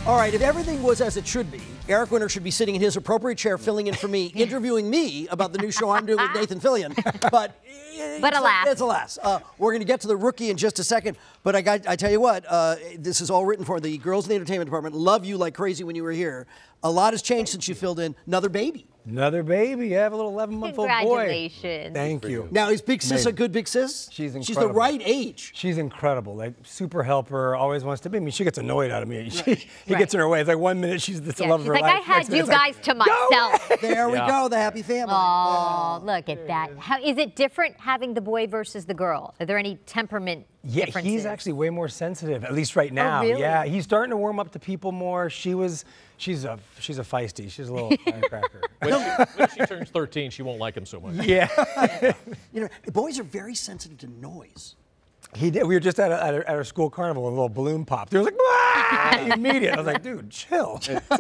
All right, if everything was as it should be, Eric Winter should be sitting in his appropriate chair, filling in for me, interviewing me about the new show I'm doing with Nathan Fillion. But alas. It's alas. We're going to get to the rookie in just a second. But I tell you what, this is all written for the girls in the entertainment department. Love you like crazy when you were here. A lot has changed since you filled in. Another baby. Another baby. I have a little 11-month-old boy. Congratulations. Thank you. Now, is Big Sis a good Big Sis? She's incredible. She's the right age. She's incredible. Like, super helper, always wants to be. I mean, she gets annoyed out of me. He gets in her way. It's like 1 minute she's the love of her life. life. I had you guys to myself. There we go, the happy family. Oh, look at that. How is it different having the boy versus the girl? Are there any temperament differences? He's actually way more sensitive, at least right now. Oh, really? Yeah, he's starting to warm up to people more. She's a feisty. She's a little firecracker. When she turns 13, she won't like him so much. Yeah. You know, boys are very sensitive to noise. We were just at our school carnival, a little balloon popped. There was like, ah! Immediate. I was like, dude, chill.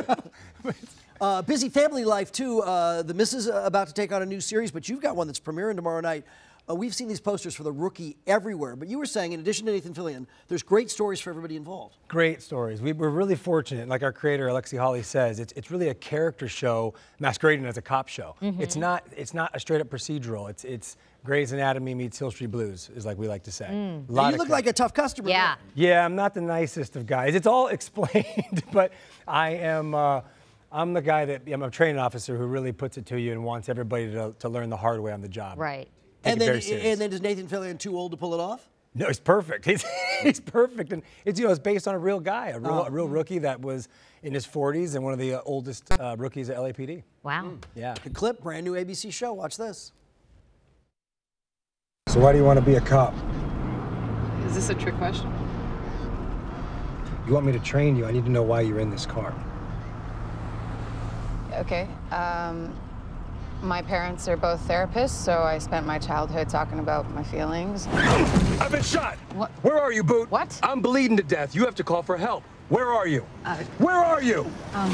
Busy family life, too. The Missus about to take on a new series, but you've got one that's premiering tomorrow night. We've seen these posters for The Rookie everywhere, but you were saying, in addition to Nathan Fillion, there's great stories for everybody involved. Great stories. We're really fortunate. Like our creator, Alexi Hawley, says, it's really a character show masquerading as a cop show. Mm-hmm. It's not a straight-up procedural. It's Grey's Anatomy meets Hill Street Blues, is like we like to say. You look like a tough customer. Yeah. Yeah, I'm not the nicest of guys. It's all explained, but I am... I'm the guy I'm a training officer who really puts it to you and wants everybody to learn the hard way on the job. Right. And then is Nathan Fillion too old to pull it off? No, he's perfect. He's perfect, and it's based on a real guy, a real rookie that was in his 40s and one of the oldest rookies at LAPD. Wow. Yeah. The clip, brand new ABC show. Watch this. So why do you want to be a cop? Is this a trick question? You want me to train you? I need to know why you're in this car. Okay. My parents are both therapists, so I spent my childhood talking about my feelings. I've been shot. What? Where are you, Boot? What? I'm bleeding to death. You have to call for help. Where are you? Where are you?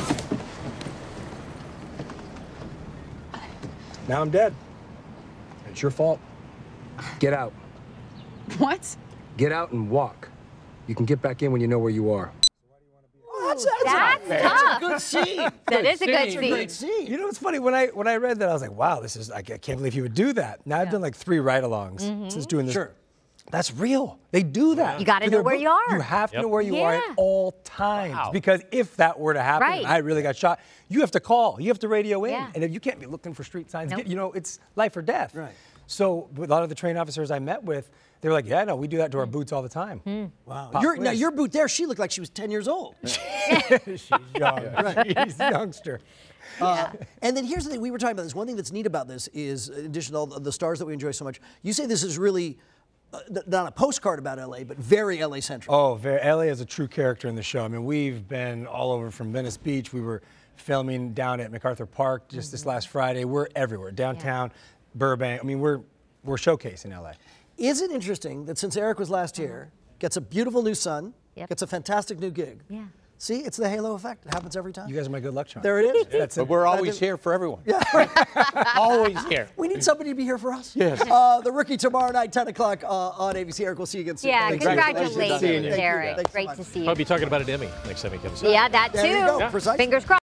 Now I'm dead. It's your fault. Get out. What? Get out and walk. You can get back in when you know where you are. That's tough. a good scene. That is a good Great scene. scene. You know, it's funny, when I read that, I was like, wow, I can't believe he would do that. Now, I've done like 3 ride-alongs since doing this. Sure. That's real. They do that. You got to know where you are. You have to know where you are at all times. Wow. Because if that were to happen, and I really got shot, you have to call. You have to radio in. And if you can't be looking for street signs. Nope. You know, it's life or death. Right. So with a lot of the trained officers I met with, they were like, yeah, no, we do that to our boots all the time. Wow. Now, your boot there, she looked like she was 10 years old. She's young. She's a youngster. And then here's the thing. We were talking about this. One thing that's neat about this is, in addition to all the stars that we enjoy so much, you say this is really not a postcard about LA, but very LA-centric. Oh, LA is a true character in the show. I mean, we've been all over from Venice Beach. We were filming down at MacArthur Park just this last Friday. We're everywhere. Downtown, Burbank. I mean, we're showcasing LA. Is it interesting that since Eric was last here, gets a beautiful new son, gets a fantastic new gig? Yeah. See, it's the halo effect. It happens every time. You guys are my good luck charm. There it is. But we're always here for everyone. Yeah. Always here. We need somebody to be here for us. Yes. The Rookie tomorrow night, 10 o'clock on ABC. Eric, we'll see you again soon. Yeah, Congratulations, congratulations, Eric. Thanks so Great much. to see you. I'll be talking about an Emmy next time he comes. Yeah, that too. There you go. Precisely. Fingers crossed.